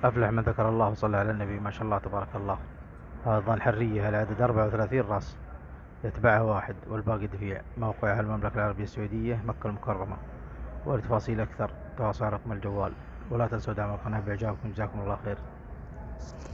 أفلح من ذكر الله وصلى على النبي، ما شاء الله تبارك الله. هذا حرية، العدد 34 رأس، يتبعها واحد والباقي دفيع. موقعها المملكة العربية السعودية، مكة المكرمة. ولتفاصيل أكثر تواصلوا على رقم الجوال. ولا تنسوا دعم القناة بإعجابكم، جزاكم الله خير.